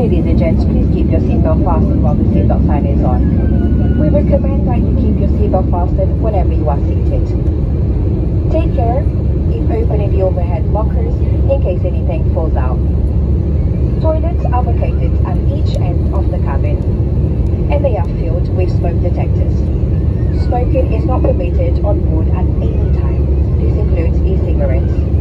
Ladies and gents, please keep your seatbelt fastened while the seatbelt sign is on. We recommend that you keep your seatbelt fastened whenever you are seated. Take care in opening the overhead lockers in case anything falls out. Toilets are located at each end of the cabin, and they are filled with smoke detectors. Smoking is not permitted on board at any time. This includes e-cigarettes.